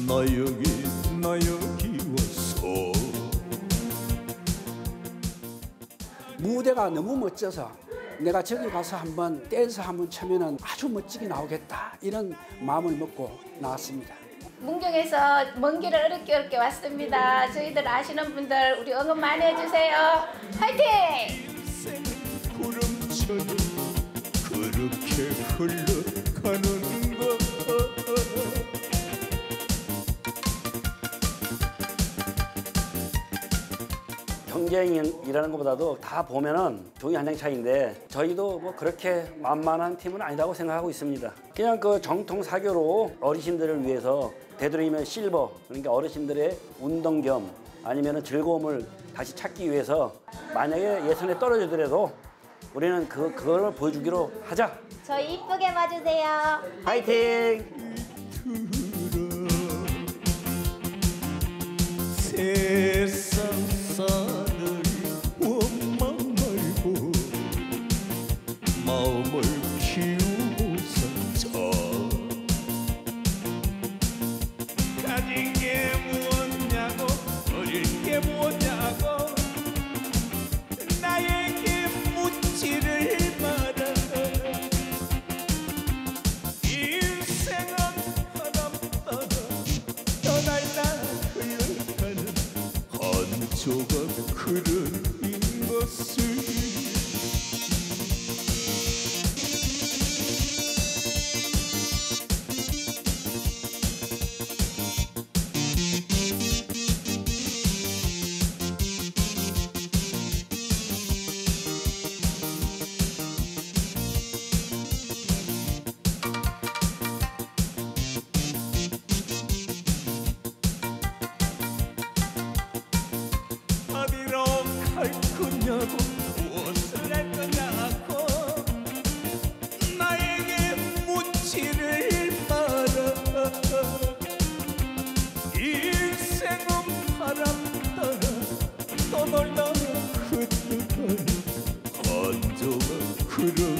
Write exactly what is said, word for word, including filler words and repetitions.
나 여기 나 여기 와서. 무대가 너무 멋져서 내가 저기 가서 한번 댄스 한번 쳐면은 아주 멋지게 나오겠다 이런 마음을 먹고 나왔습니다. 문경에서 먼 길을 어렵게 어렵게 왔습니다. 저희들 아시는 분들 우리 응원 많이 해주세요. 화이팅! 구름처럼 그렇게 흘러가는 것. 경쟁이라는 것보다도 다 보면은 종이 한 장 차이인데 저희도 뭐 그렇게 만만한 팀은 아니라고 생각하고 있습니다. 그냥 그 정통 사교로 어르신들을 위해서 되도록이면 실버, 그러니까 어르신들의 운동 겸 아니면 즐거움을 다시 찾기 위해서 만약에 예선에 떨어지더라도 우리는 그, 그걸 보여주기로 하자. 저희 이쁘게 봐주세요. 파이팅! 세상 산을 원망 말고 마음을 키우고 살자. 가진 게 무엇냐고 어릴 게 뭐냐고 나에게 묻지를 마라. 인생은 바람 따라 떠날라 흘러가는 한 조각 흐르는 것을. 어디로 갈 거냐고 무엇을 할 거냐고 나에게 묻지를 마라. 인생은 바람 따라 떠돌다 흘러가는 한 조각 흐르는